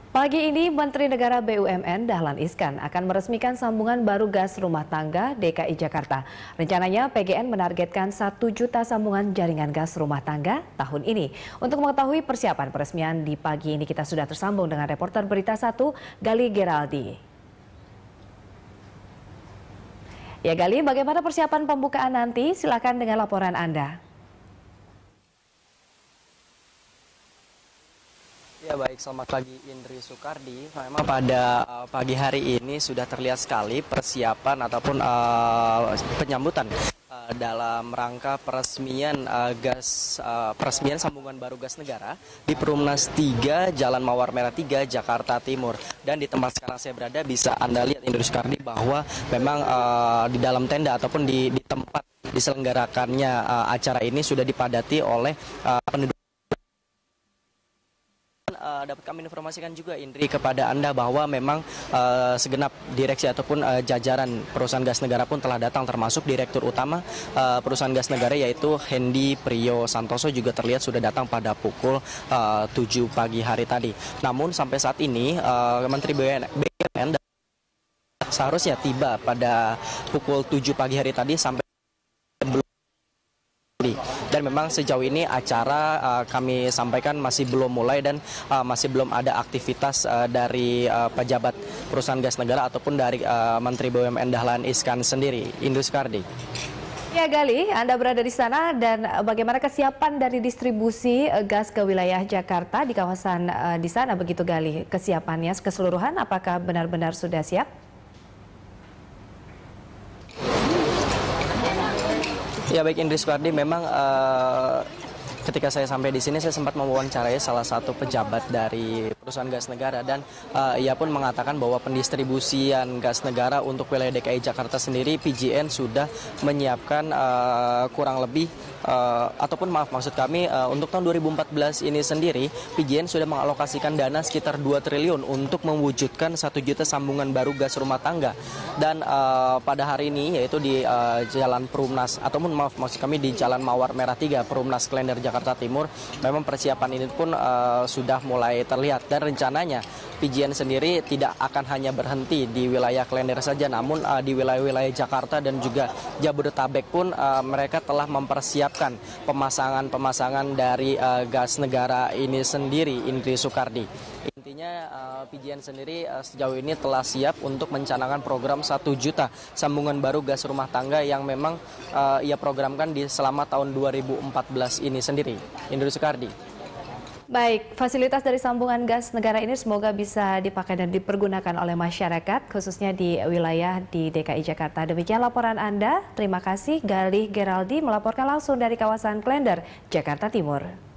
Pagi ini, Menteri Negara BUMN Dahlan Iskan akan meresmikan sambungan baru gas rumah tangga DKI Jakarta. Rencananya PGN menargetkan 1 juta sambungan jaringan gas rumah tangga tahun ini. Untuk mengetahui persiapan peresmian di pagi ini, kita sudah tersambung dengan reporter Berita 1, Gali Geraldi. Ya Gali, bagaimana persiapan pembukaan nanti? Silakan dengan laporan Anda. Ya baik, selamat pagi Indri Soekardi. Memang pada pagi hari ini sudah terlihat sekali persiapan ataupun penyambutan dalam rangka peresmian peresmian sambungan baru gas negara di Perumnas 3 Jalan Mawar Merah 3 Jakarta Timur. Dan di tempat sekarang saya berada bisa Anda lihat Indri Soekardi bahwa memang di dalam tenda ataupun di tempat diselenggarakannya acara ini sudah dipadati oleh penduduk. Dapat kami informasikan juga Indri kepada Anda bahwa memang segenap direksi ataupun jajaran perusahaan gas negara pun telah datang, termasuk direktur utama perusahaan gas negara yaitu Hendy Priyo Santoso juga terlihat sudah datang pada pukul 7 pagi hari tadi. Namun sampai saat ini Menteri BUMN seharusnya tiba pada pukul 7 pagi hari tadi sampai dan memang sejauh ini acara kami sampaikan masih belum mulai dan masih belum ada aktivitas dari pejabat perusahaan gas negara ataupun dari Menteri BUMN Dahlan Iskan sendiri. Indri Soekardi. Ya Gali, Anda berada di sana dan bagaimana kesiapan dari distribusi gas ke wilayah Jakarta di kawasan di sana begitu Gali? Kesiapannya keseluruhan apakah benar-benar sudah siap? Ya baik Indri Soekardi, memang ketika saya sampai di sini saya sempat mewawancarai salah satu pejabat dari perusahaan gas negara dan ia pun mengatakan bahwa pendistribusian gas negara untuk wilayah DKI Jakarta sendiri PGN sudah menyiapkan kurang lebih ataupun maksud kami untuk tahun 2014 ini sendiri PGN sudah mengalokasikan dana sekitar 2 triliun untuk mewujudkan 1 juta sambungan baru gas rumah tangga. Dan pada hari ini yaitu di Jalan Perumnas ataupun maksud kami di Jalan Mawar Merah 3 Perumnas Klender Jakarta Timur, memang persiapan ini pun sudah mulai terlihat dan rencananya PGN sendiri tidak akan hanya berhenti di wilayah Klender saja, namun di wilayah-wilayah Jakarta dan juga Jabodetabek pun mereka telah mempersiapkan pemasangan dari gas negara ini sendiri, Indri Soekardi. Intinya PGN sendiri sejauh ini telah siap untuk mencanangkan program 1 juta sambungan baru gas rumah tangga yang memang ia programkan di selama tahun 2014 ini sendiri. Indri Soekardi. Baik, fasilitas dari sambungan gas negara ini semoga bisa dipakai dan dipergunakan oleh masyarakat, khususnya di wilayah di DKI Jakarta. Demikian laporan Anda. Terima kasih Gali Geraldi melaporkan langsung dari kawasan Klender, Jakarta Timur.